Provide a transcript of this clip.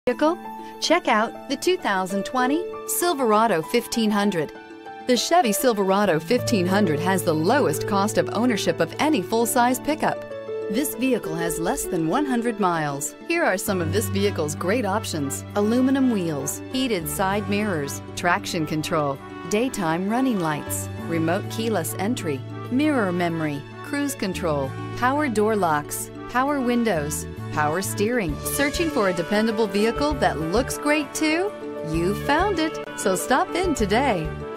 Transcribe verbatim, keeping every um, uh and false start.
Vehicle? Check out the two thousand twenty Silverado fifteen hundred. The Chevy Silverado fifteen hundred has the lowest cost of ownership of any full-size pickup. This vehicle has less than one hundred miles. Here are some of this vehicle's great options: aluminum wheels, heated side mirrors, traction control, daytime running lights, remote keyless entry, mirror memory, cruise control, power door locks, power windows, power steering. Searching for a dependable vehicle that looks great too? You found it, so stop in today.